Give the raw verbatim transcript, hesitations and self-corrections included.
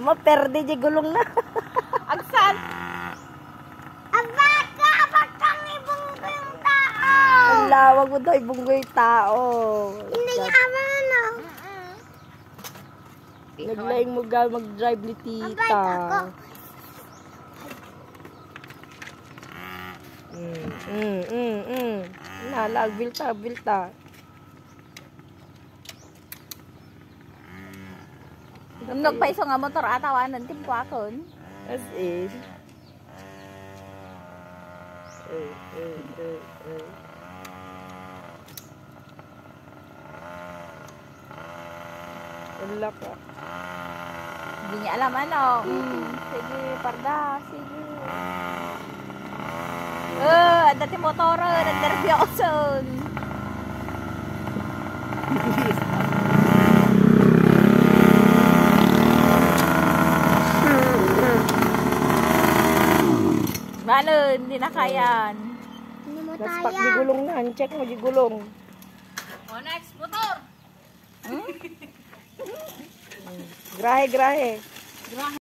Maperde di gulong na. Agsan. Abaka, abakang ibong ko yung tao. Ang lawag mo daw, ibunggoy tao. Hindi niya ama na. Naglaing mo ga mag-drive ni tita. Mm, mm, mm, mm. Nalag, bilta, bilta. Nung nagpaiso nga motor atawanan tim ko akon. As in. Eh, eh, eh, eh. Wala ka. Hindi niya alam ano. Mm. Sige, parda. Sige. Oh, ang dati motor. Nag-nervyoson. Mano, hindi na kayan. Hindi mo Naspak di taya. gulong na. Check mo di gulong. Oh, next, motor. Grahe, grahe. Grahe.